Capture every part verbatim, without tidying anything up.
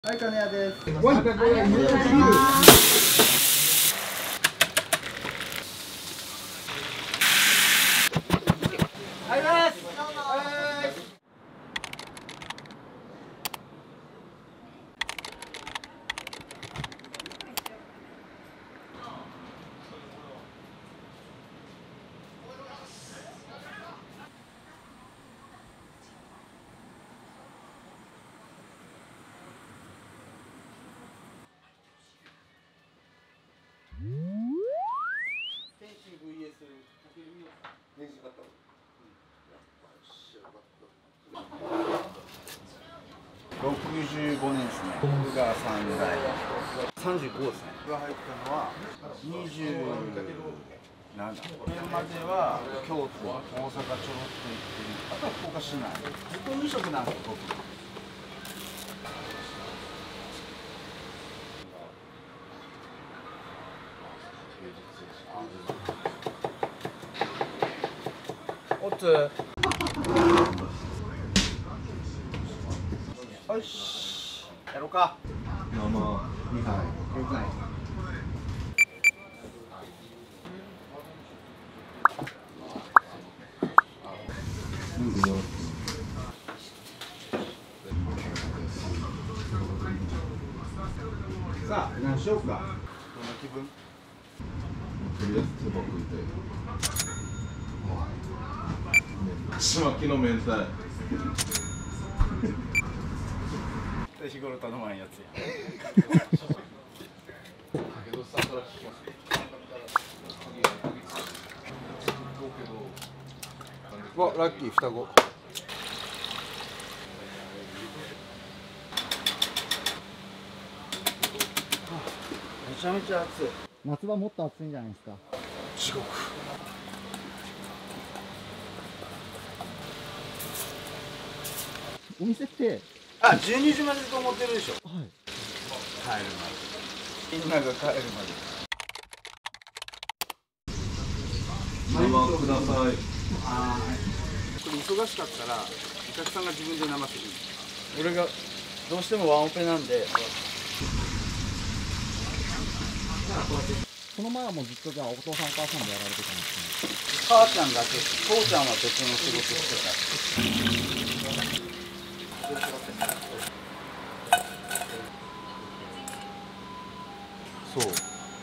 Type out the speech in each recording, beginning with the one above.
はい、金谷です。 わい、ありがとうございます。 ろくじゅうごねんですね。僕がさんだい。さんじゅうごですね。僕が入ったのはにじゅうなな。これまでは京都、大阪ちょろっと行ってる。あとは福岡市内。ずっとに食なんです僕。おつ。よし、やろうか。 生にはい。 よくない。さあ、何しようか。どんな気分？ とりあえず手羽食いたい。ちまきの明太。 日頃頼まんやつや。わ、ラッキー双子。めちゃめちゃ暑い。 夏場もっと暑いんじゃないですか。 地獄。 お店ってあ、じゅうにじまでと思ってるでしょ。 はい。 帰るまで。みんなが帰るまで。 生ください。 あー、これ忙しかったらお客さんが自分で生する。俺がどうしてもワンオペなんで。 この前はもうずっとじゃあお父さんお母さんでやられてたんですね。 母ちゃんだけ、父ちゃんは別の仕事してた。そう。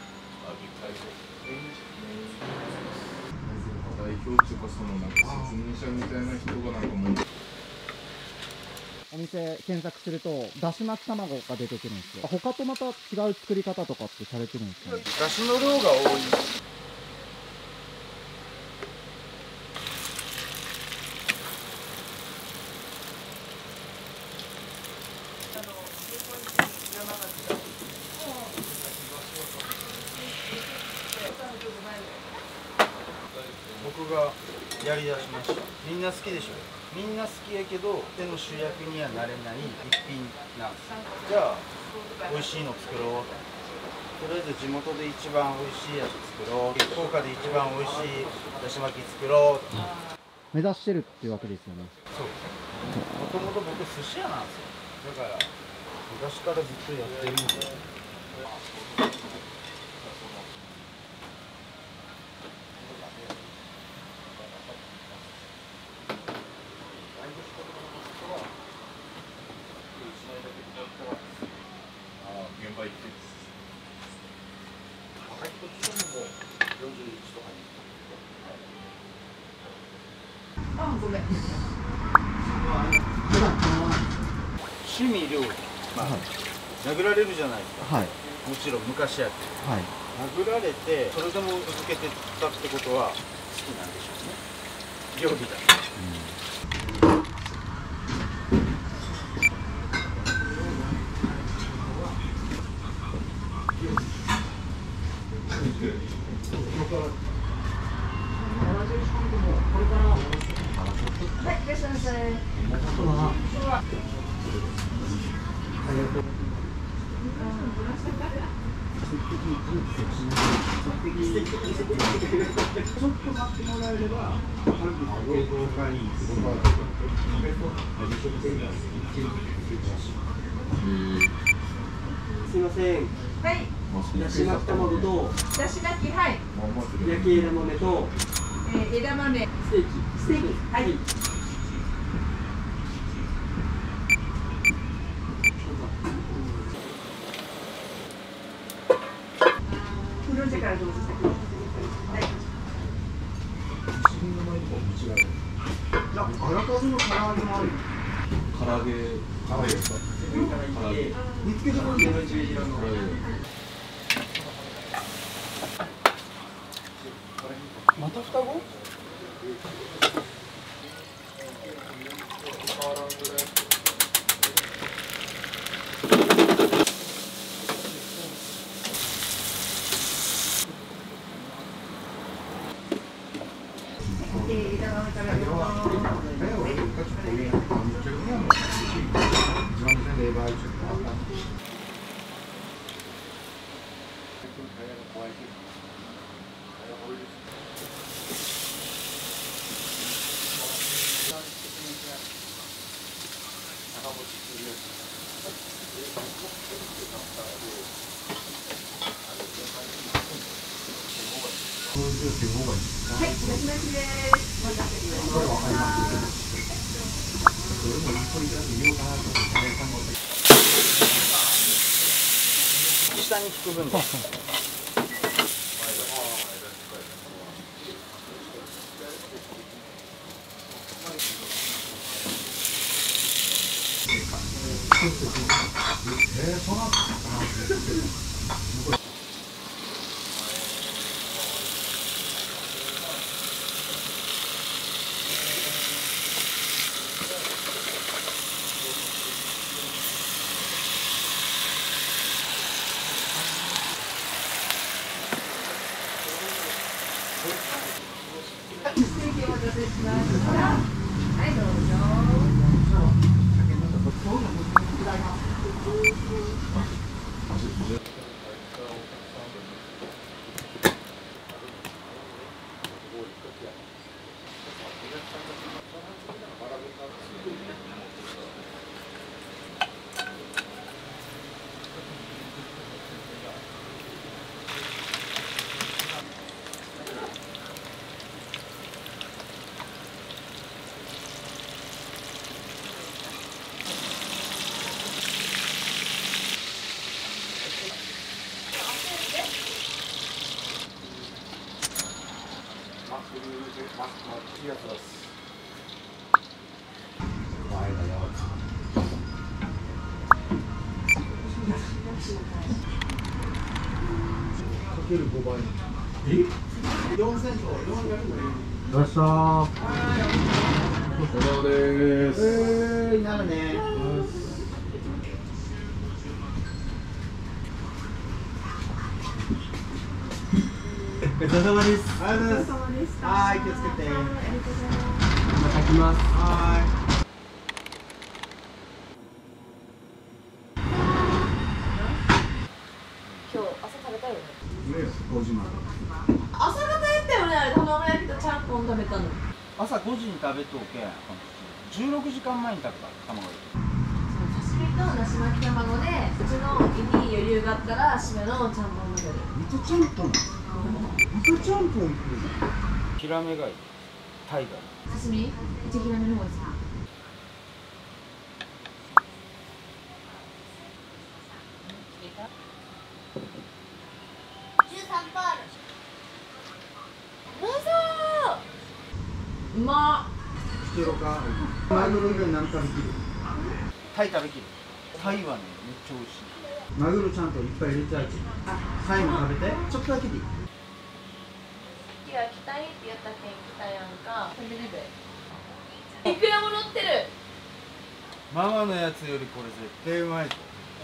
代表っていうかそのなんか説明者みたいな人がなんかもう。 お店検索するとだし巻き卵が出てくるんですよ。他とまた違う作り方とかってされてるんですかね。 だしの量が多い。僕がやりだしました。みんな好きでしょ。みんな好きやけど手の主役にはなれない一品なんです。じゃあ美味しいの作ろう。とりあえず地元で一番美味しいやつ作ろう。福岡で一番美味しいだし巻き作ろう。 目指してるっていうわけですよね。 そう。もともと僕寿司屋なんですよ。だから昔からずっとやってるんで。 あ、ごめん。 趣味料理、まあ、はい、殴られるじゃないですか。 はい。 もちろん昔やって、 はい。 殴られてそれでも続けてたってことは好きなんでしょうね。料理だ。 はい、いらっしゃいませ。ちょっと待ってもらえれば、ご動画にすごい。 ません。 はい。 だし巻き卵とだし巻き、はい。 焼き枝豆と、 えー、枝豆。 ステーキ。 ステーキ。はい。ウーロン茶からどうぞ先に。はい。 いや、あらかじめ唐揚げもあるよ。 唐揚げ唐揚げですか？唐揚げ見つけたことでの十字色の。 唐揚げまた双子？ えー、枝豆からどうぞ。はい、だし巻きです。お待たせしま下に引く分だ。 ステーキお待たせしました。はい、どうぞ。 かけるごばい。え？四千と四百。 どうしたー。 お疲れ様です。 えー、なるね。 ごちそうさまです。 ありがとうございます。 様でした。 はい、気をつけて。 ありがとうございます。 また来ます。 は今日朝食べたよね。 い。ね、五時まで。 朝方やったよね、あれ卵焼きとちゃんぽん食べたの。 朝五時に食べとけ。十六時間前に食べた卵焼き。 刺身とだし巻き卵で、うちの胃に余裕があったら締めのちゃんぽん食べる。 またちゃんぽん。またちゃんぽん。ヒラメがいい。タイがいい。 刺身？うちヒラメの方がいい。うまっ。 袋か。マグロ以外何食べきる？タイ食べきる。タイはね、めっちゃ美味しい。マグロちゃんといっぱい入れちゃう。タイも食べて。ちょっとだけでいい。 いや、来たいって言ったけん来たやんか。食べれべ。いくらも乗ってる。 ママのやつよりこれ絶対うまいぞ。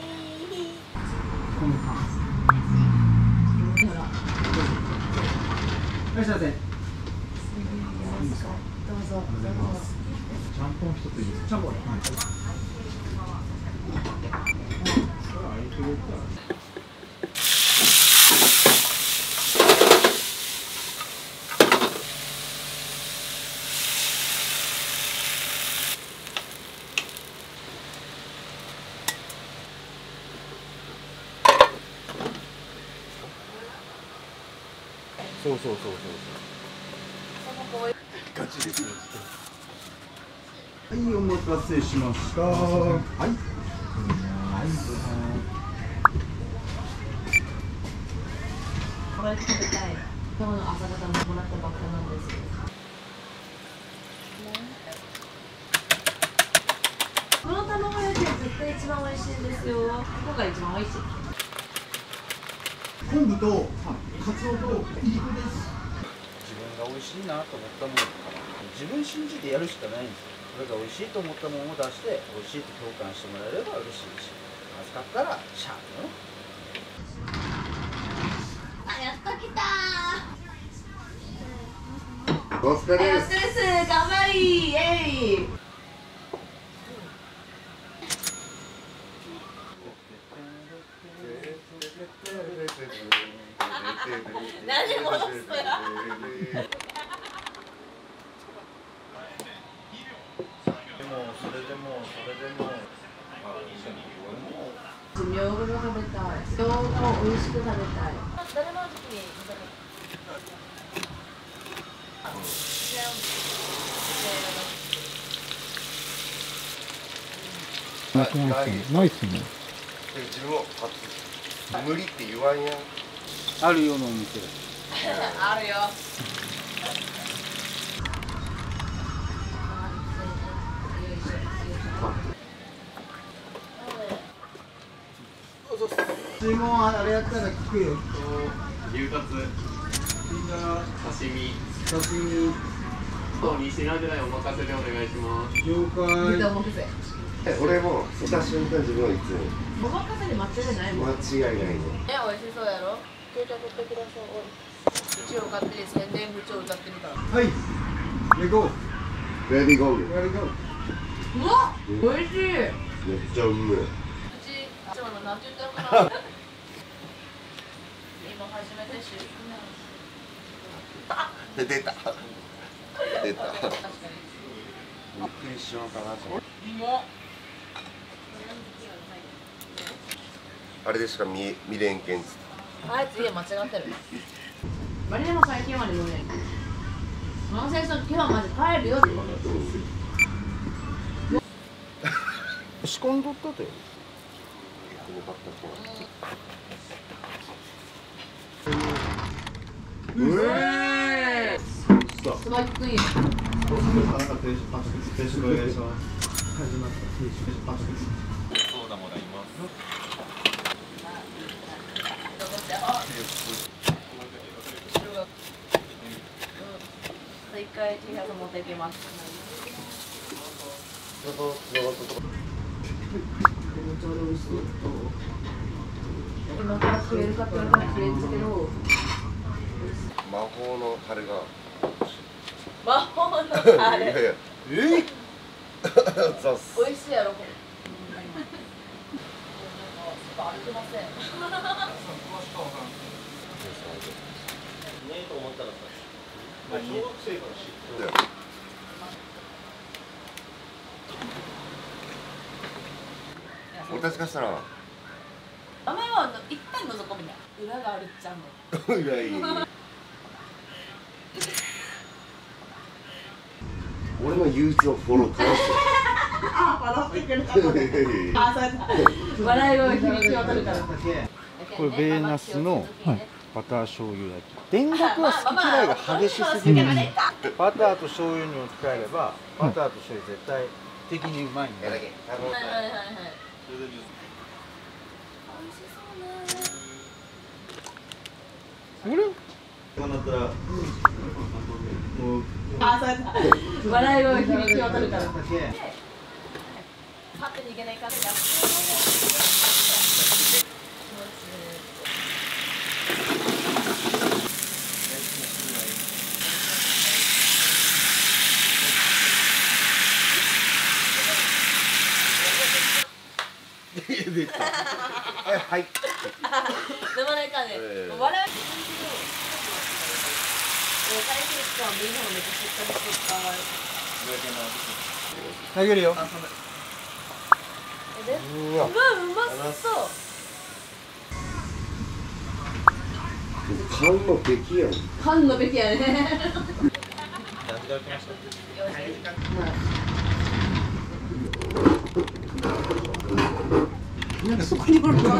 このパン。 ほら。 いらっしゃいませ。 どうぞ。どうぞ。 ちゃんぽん一ついいですか？ちゃんぽん。はい。 そうそうそうそうガチです。 はい、お待たせしました。はい。 これ食べたい。今日の朝方ももらったばっかなんですよ。この卵焼きは絶対一番美味しいんですよ。ここが一番美味しい。 昆布とカツオといりこです。 自分が美味しいなと思ったものから自分信じてやるしかないんですよ。それが美味しいと思ったものを出して美味しいと評価してもらえれば嬉しいし、まずかったらシャープよ。 あ、やっと来たー。 お疲れえ、おです。 疲れっす。頑張りー。イエイ。何戻すのや。 でもそれでもそれでもみょうが食べたい。みょうがを美味しく食べたい。誰の時期にナイスナイスナイスね。 自分を初無理って言わんやん。 あるようなお店だ。 あるよ。 注文あれやったら聞くよ。 牛カツ、刺身、 刺身。 とに品ぐらいお任せでお願いします。 了解。 豚もくせ。 俺も来た瞬間自分はいつもお任せに間違いないもん。 間違いないね。 え、美味しそうやろ。携帯取ってください。一応勝手に宣伝部長歌ってるから。 はい。レゴ。 レディーゴー。 レゴ。 うわ、美味しい。 めっちゃうめえ。 うち、あ、ちょっとなんて言ったのかな。今初めて知る。 出た。出た。 確かに。 びっくりしようかなと思って。 もあれでしか見見れんけんつって。 あいつ家間違ってる。バリでも最近まで飲めない。この戦争今日はマジ帰るよってこと。 仕込んどったとよ。 うえスマイククイーン。 定食お願いします。始まった定食パチです。 そうだもらいます。 一回 T シャツ持ってきます。今から食えるかって言われたら食えるんですけど。 魔法のタレが。 魔法のタレ。 いやいやえっザス美味しいやろこれ。歩けません。 ねえと思ったらさ、まあ小学生から知ってる。 俺たちからしたら名前は一旦覗こみたいな裏があるっちゃうの。 いやいや俺の憂鬱をフォローかわしてあ、笑ってくれたのね。あ、そうだ。笑い声響き渡るから。 これベーナスのバター醤油焼き。田楽は好き嫌いが激しすぎる。バターと醤油に置き換えればバターと醤油絶対的にうまいんで。 はいはいはいはい。 それで美味しそうね。 これこうなったら、もうあ、そうだ。笑い声響き渡るから。 だけ。 パッと逃げないから。 出たはい飲まないかね。 ええ笑い。最近使うみんなのめっちゃしっかりしてる。 投げるよ。 えで、うわ、うまそう。 缶の出来やん。 缶のべきやね。 なんかそこにおる間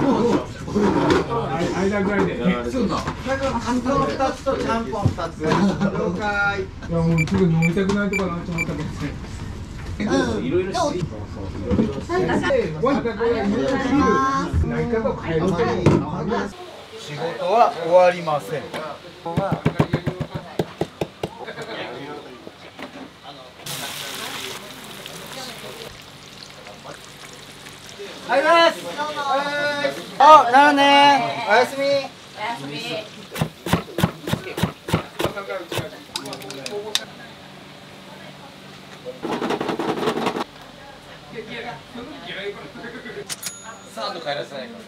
ぐらいでね。そうだ。 関東二つとちゃんぽん二つ。了解。 いやもうすぐ飲みたくないとかなと思ったけどね。いろいろし。わかこれ何かと変えると。 仕事は終わりません。はいます。あ、なるね。おやすみ。 おやすみ。 サード帰らせないから。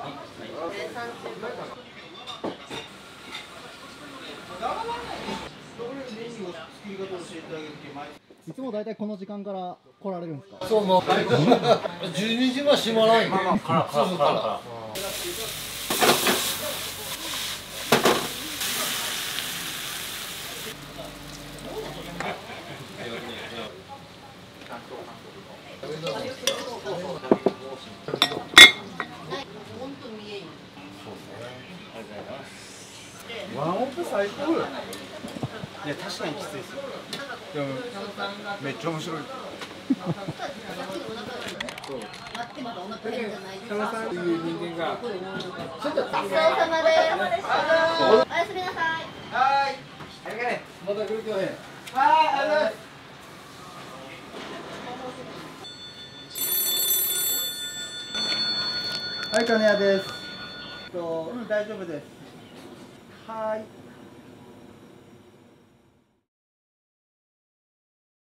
いつも大体この時間から来られるんですか？ そう、もうじゅうにじは閉まらない。まあまあ、からからから。 ワンオペ最高よ。いや確かにきついですよ。でもめっちゃ面白い。 佐野さんという人間が。 ごちそうさまです。おやすみなさい。 はい。ありがとう。 また来るけどね。 はい、ありがとうございます。はい、金谷です。と、大丈夫です。はい。